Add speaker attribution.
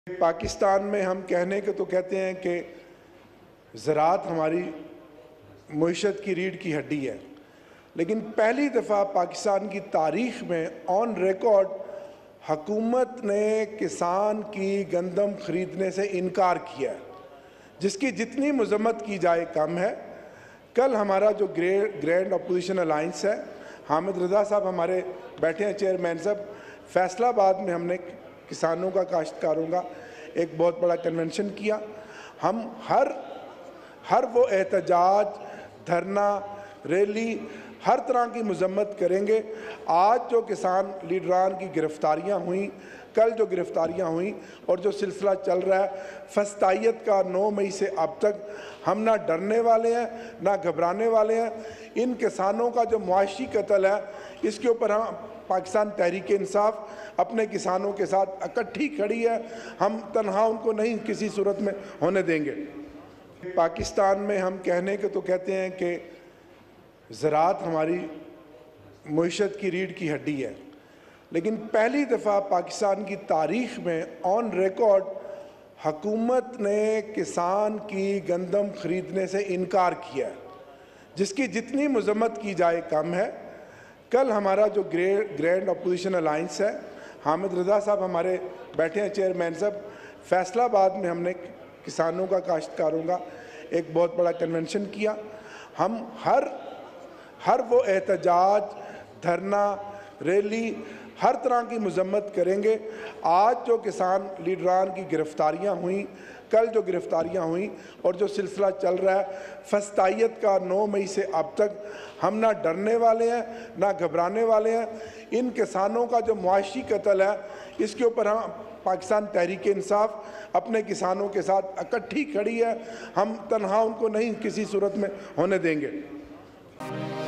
Speaker 1: पाकिस्तान में हम कहने के तो कहते हैं कि ज़राअत हमारी मईशत की रीढ़ की हड्डी है, लेकिन पहली दफ़ा पाकिस्तान की तारीख़ में ऑन रिकॉर्ड हुकूमत ने किसान की गंदम ख़रीदने से इनकार किया, जिसकी जितनी मज़म्मत की जाए कम है। कल हमारा जो ग्रैंड अपोजिशन अलाइंस है, हामिद रज़ा साहब हमारे बैठे हैं चेयरमैन साहब, फैसलाबाद में हमने किसानों का, काश्तकारों का एक बहुत बड़ा कन्वेंशन किया। हम हर वो एहतजाज, धरना, रैली, हर तरह की मज़म्मत करेंगे। आज जो किसान लीडरान की गिरफ़्तारियाँ हुई, कल जो गिरफ़्तारियाँ हुई और जो सिलसिला चल रहा है फस्तायत का 9 मई से अब तक, हम ना डरने वाले हैं ना घबराने वाले हैं। इन किसानों का जो मुआशी कत्ल है, इसके ऊपर हम पाकिस्तान तहरीक इंसाफ अपने किसानों के साथ इकट्ठी खड़ी है। हम तन्हा उनको नहीं किसी सूरत में होने देंगे। पाकिस्तान में हम कहने के तो कहते हैं कि ज़राअत हमारी मईशत की रीढ़ की हड्डी है, लेकिन पहली दफ़ा पाकिस्तान की तारीख़ में ऑन रिकॉर्ड हुकूमत ने किसान की गंदम ख़रीदने से इनकार किया, जिसकी जितनी मज़म्मत की जाए कम है। कल हमारा जो ग्रैंड अपोजिशन अलाइंस है, हामिद रज़ा साहब हमारे बैठे हैं चेयरमैन साहब, फैसलाबाद में हमने किसानों का, काश्तकारों का एक बहुत बड़ा कन्वेंशन किया। हम हर वो एहतजाज, धरना, रैली, हर तरह की मज़म्मत करेंगे। आज जो किसान लीडरान की गिरफ़्तारियाँ हुई, कल जो गिरफ़्तारियाँ हुई और जो सिलसिला चल रहा है फस्तायत का 9 मई से अब तक, हम ना डरने वाले हैं ना घबराने वाले हैं। इन किसानों का जो मुआशी कत्ल है, इसके ऊपर हम पाकिस्तान तहरीक इंसाफ अपने किसानों के साथ इकट्ठी खड़ी है। हम तन्हा उनको नहीं किसी सूरत में होने देंगे।